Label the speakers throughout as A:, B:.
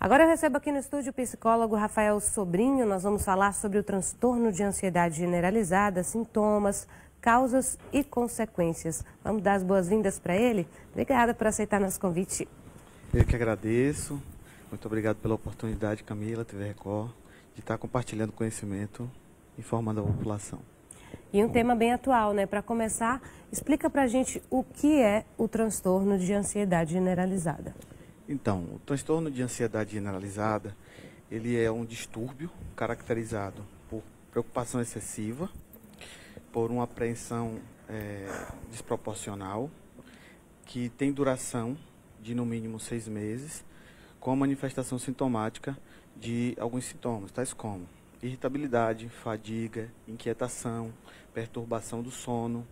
A: Agora eu recebo aqui no estúdio o psicólogo Rafael Sobrinho. Nós vamos falar sobre o transtorno de ansiedade generalizada, sintomas, causas e consequências. Vamos dar as boas-vindas para ele? Obrigada por aceitar nosso convite.
B: Eu que agradeço. Muito obrigado pela oportunidade, Camila, TV Record, de estar compartilhando conhecimento, informando a população.
A: E um tema bem atual, né? Para começar, explica para a gente o que é o transtorno de ansiedade generalizada.
B: Então, o transtorno de ansiedade generalizada, ele é um distúrbio caracterizado por preocupação excessiva, por uma apreensão desproporcional, que tem duração de no mínimo 6 meses, com a manifestação sintomática de alguns sintomas, tais como irritabilidade, fadiga, inquietação, perturbação do sono,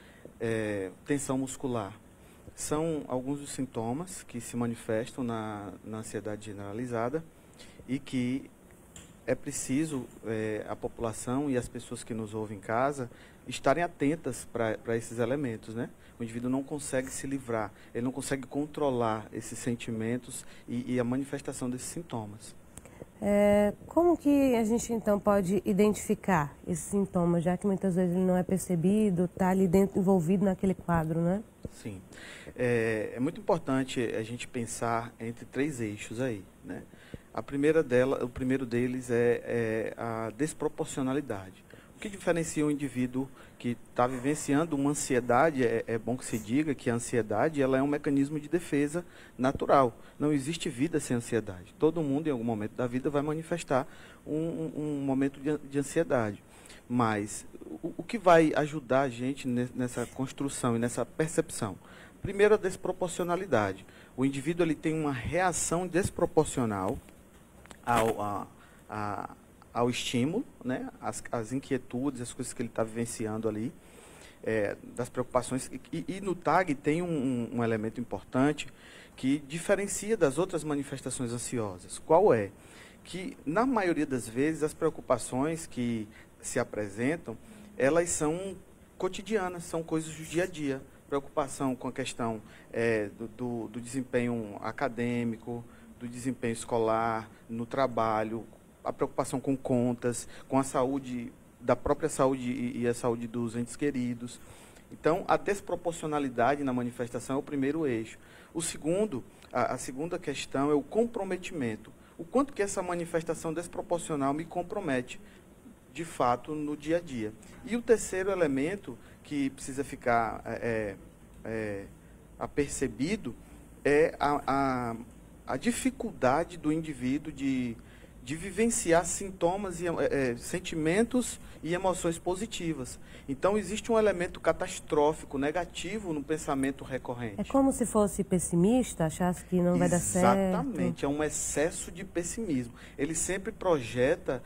B: tensão muscular. São alguns dos sintomas que se manifestam na ansiedade generalizada e que é preciso a população e as pessoas que nos ouvem em casa estarem atentas para esses elementos, né? O indivíduo não consegue se livrar, ele não consegue controlar esses sentimentos e a manifestação desses sintomas.
A: Como que a gente então pode identificar esses sintomas, já que muitas vezes ele não é percebido, está ali dentro, envolvido naquele quadro, né?
B: Sim. É muito importante a gente pensar entre 3 eixos aí, né? O primeiro deles é a desproporcionalidade. O que diferencia um indivíduo que está vivenciando uma ansiedade, é bom que se diga que a ansiedade ela é um mecanismo de defesa natural. Não existe vida sem ansiedade. Todo mundo, em algum momento da vida, vai manifestar um momento de ansiedade. Mas o que vai ajudar a gente nessa construção e nessa percepção? Primeiro, a desproporcionalidade. O indivíduo ele tem uma reação desproporcional ao estímulo, né? As inquietudes, as coisas que ele está vivenciando ali, das preocupações. E no TAG tem um elemento importante que diferencia das outras manifestações ansiosas. Qual é? Que, na maioria das vezes, as preocupações que se apresentam, elas são cotidianas, são coisas do dia a dia. Preocupação com a questão do desempenho acadêmico, do desempenho escolar, no trabalho, a preocupação com contas, com a saúde, da própria saúde e a saúde dos entes queridos. Então, a desproporcionalidade na manifestação é o primeiro eixo. O segundo, a segunda questão é o comprometimento. O quanto que essa manifestação desproporcional me compromete, de fato, no dia a dia. E o terceiro elemento que precisa ficar apercebido é a dificuldade do indivíduo de vivenciar sintomas, sentimentos e emoções positivas. Então, existe um elemento catastrófico, negativo no pensamento recorrente.
A: É como se fosse pessimista, achasse que não vai dar certo.
B: Exatamente, é um excesso de pessimismo. Ele sempre projeta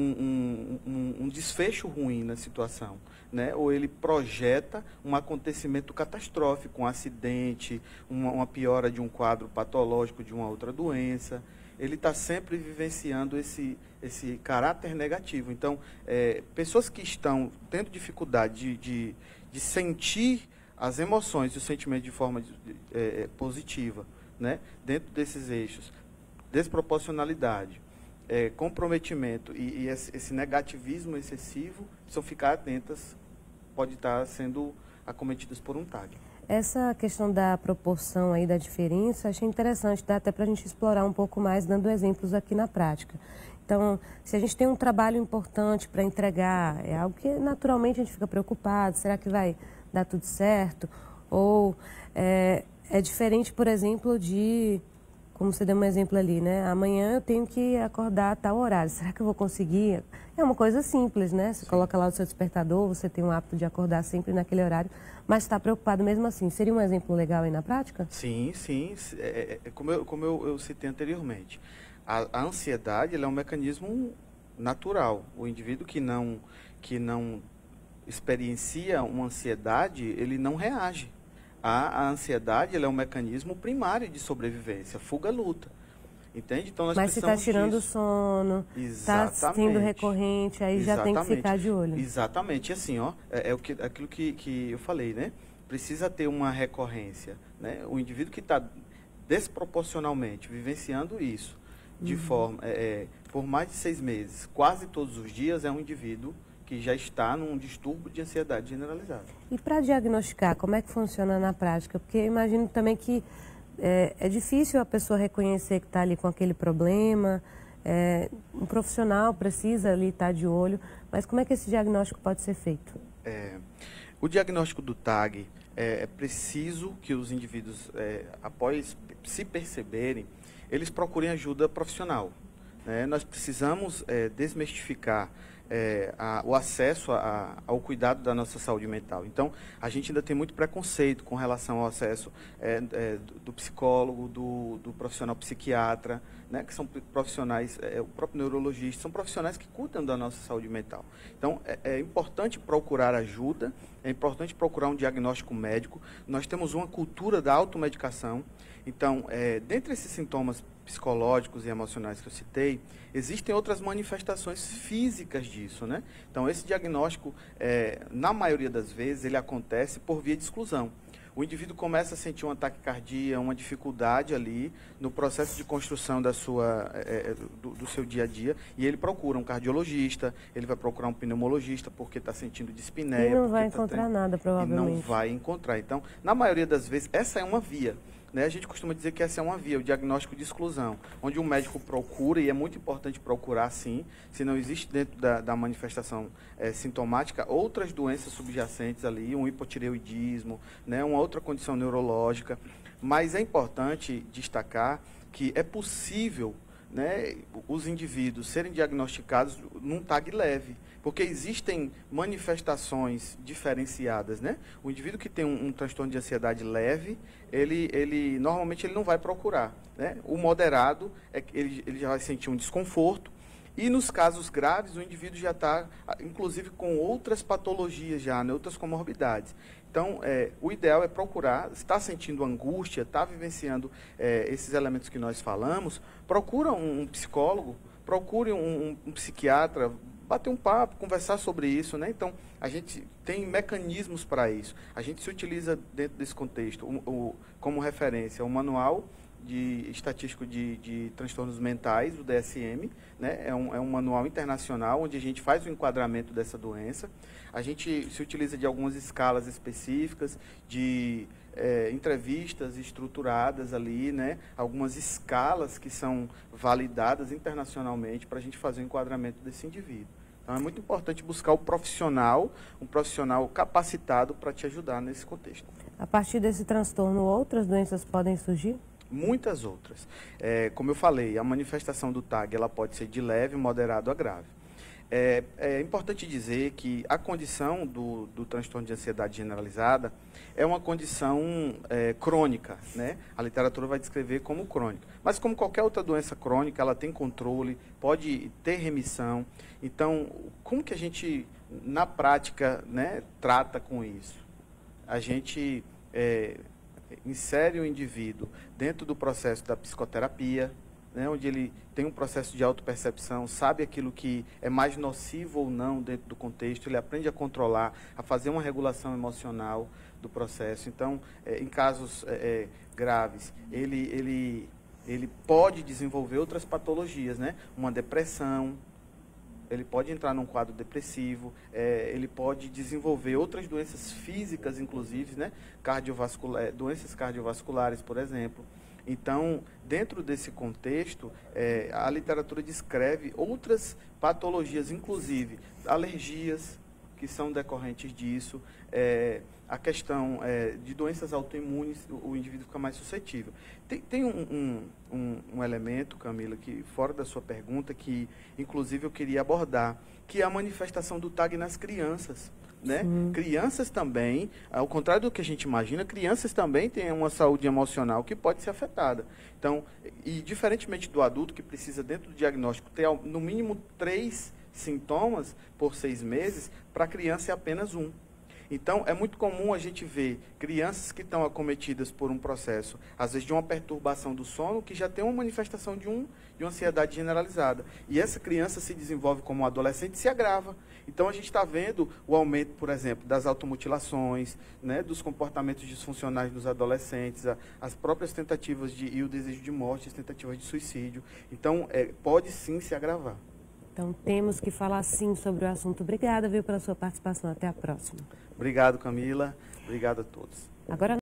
B: um desfecho ruim na situação, né? Ou ele projeta um acontecimento catastrófico, um acidente, uma piora de um quadro patológico de uma outra doença. Ele está sempre vivenciando esse caráter negativo. Então, pessoas que estão tendo dificuldade de sentir as emoções e os sentimentos de forma positiva, né? Dentro desses eixos, desproporcionalidade, comprometimento e esse negativismo excessivo, precisam ficar atentas, pode estar sendo acometidas por um TAG.
A: Essa questão da proporção aí, da diferença, achei interessante, dá até para a gente explorar um pouco mais, dando exemplos aqui na prática. Então, se a gente tem um trabalho importante para entregar, é algo que naturalmente a gente fica preocupado, será que vai dar tudo certo? Ou é diferente, por exemplo, como você deu um exemplo ali, né? Amanhã eu tenho que acordar a tal horário, será que eu vou conseguir? É uma coisa simples, né? Você coloca lá o seu despertador, você tem o hábito de acordar sempre naquele horário, mas está preocupado mesmo assim. Seria um exemplo legal aí na prática?
B: Sim, sim. Como eu citei anteriormente, a ansiedade ela é um mecanismo natural. O indivíduo que não experiencia uma ansiedade, ele não reage. A ansiedade ela é um mecanismo primário de sobrevivência, fuga-luta. Entende? Então, nós
A: mas se está tirando o
B: disso.
A: sono, está sendo recorrente, aí já tem que ficar de olho.
B: Exatamente. E assim, aquilo que eu falei, né? Precisa ter uma recorrência, né? O indivíduo que está desproporcionalmente vivenciando isso, de forma, por mais de 6 meses, quase todos os dias, é um indivíduo que já está num distúrbio de ansiedade generalizada.
A: E para diagnosticar, como é que funciona na prática? Porque eu imagino também que é difícil a pessoa reconhecer que está ali com aquele problema, um profissional precisa ali estar de olho, mas como é que esse diagnóstico pode ser feito?
B: O diagnóstico do TAG é preciso que os indivíduos, após se perceberem, eles procurem ajuda profissional. Nós precisamos desmistificar o acesso ao cuidado da nossa saúde mental. Então, a gente ainda tem muito preconceito com relação ao acesso do psicólogo, do profissional psiquiatra, né, que são profissionais, o próprio neurologista, são profissionais que cuidam da nossa saúde mental. Então, é importante procurar ajuda, é importante procurar um diagnóstico médico. Nós temos uma cultura da automedicação. Então, dentre esses sintomas psicológicos e emocionais que eu citei, existem outras manifestações físicas disso, né? Então, esse diagnóstico, na maioria das vezes, ele acontece por via de exclusão. O indivíduo começa a sentir uma taquicardia, uma dificuldade ali no processo de construção do seu dia a dia, e ele procura um cardiologista, ele vai procurar um pneumologista porque está sentindo dispneia.
A: E não vai encontrar nada, provavelmente.
B: E não vai encontrar. Então, na maioria das vezes, essa é uma via. A gente costuma dizer que essa é uma via, o diagnóstico de exclusão, onde o médico procura, e é muito importante procurar sim, se não existe dentro da manifestação sintomática, outras doenças subjacentes ali, um hipotireoidismo, né, uma outra condição neurológica. Mas é importante destacar que é possível, né, os indivíduos serem diagnosticados num TAG leve, porque existem manifestações diferenciadas, né? O indivíduo que tem um transtorno de ansiedade leve, ele normalmente ele não vai procurar, né? O moderado, ele já vai sentir um desconforto, e nos casos graves, o indivíduo já está, inclusive, com outras patologias já, né? Outras comorbidades. Então, o ideal é procurar, está sentindo angústia, está vivenciando esses elementos que nós falamos, procura um psicólogo, procure um psiquiatra, bater um papo, conversar sobre isso, né? Então, a gente tem mecanismos para isso. A gente se utiliza dentro desse contexto, como referência, o Manual Estatístico de Transtornos Mentais, o DSM, né? É um manual internacional onde a gente faz o enquadramento dessa doença. A gente se utiliza de algumas escalas específicas, de entrevistas estruturadas ali, né? Algumas escalas que são validadas internacionalmente para a gente fazer o enquadramento desse indivíduo. Então, é muito importante buscar um profissional capacitado para te ajudar nesse contexto.
A: A partir desse transtorno, outras doenças podem surgir?
B: Muitas outras. Como eu falei, a manifestação do TAG ela pode ser de leve, moderado a grave. É importante dizer que a condição do transtorno de ansiedade generalizada é uma condição crônica, né? A literatura vai descrever como crônica. Mas como qualquer outra doença crônica, ela tem controle, pode ter remissão. Então, como que a gente, na prática, né, trata com isso? A gente insere o indivíduo dentro do processo da psicoterapia, né, onde ele tem um processo de autopercepção, sabe aquilo que é mais nocivo ou não dentro do contexto, ele aprende a controlar, a fazer uma regulação emocional do processo. Então, em casos graves, ele pode desenvolver outras patologias, né? Uma depressão, ele pode entrar num quadro depressivo, ele pode desenvolver outras doenças físicas, inclusive, né? Doenças cardiovasculares, por exemplo. Então, dentro desse contexto, a literatura descreve outras patologias, inclusive alergias, que são decorrentes disso, a questão de doenças autoimunes, o indivíduo fica mais suscetível. Tem um elemento, Camila, que fora da sua pergunta, que inclusive eu queria abordar, que é a manifestação do TAG nas crianças. Né? Crianças também, ao contrário do que a gente imagina, crianças também têm uma saúde emocional que pode ser afetada. Então, e diferentemente do adulto que precisa, dentro do diagnóstico, ter no mínimo 3 sintomas por 6 meses, para a criança é apenas 1. Então, é muito comum a gente ver crianças que estão acometidas por um processo, às vezes de uma perturbação do sono, que já tem uma manifestação de uma ansiedade generalizada. E essa criança se desenvolve como um adolescente e se agrava. Então, a gente está vendo o aumento, por exemplo, das automutilações, né, dos comportamentos disfuncionais dos adolescentes, as próprias tentativas e o desejo de morte, as tentativas de suicídio. Então, pode sim se agravar.
A: Então, temos que falar sim sobre o assunto. Obrigada, viu, pela sua participação. Até a próxima.
B: Obrigado, Camila. Obrigado a todos.
A: Agora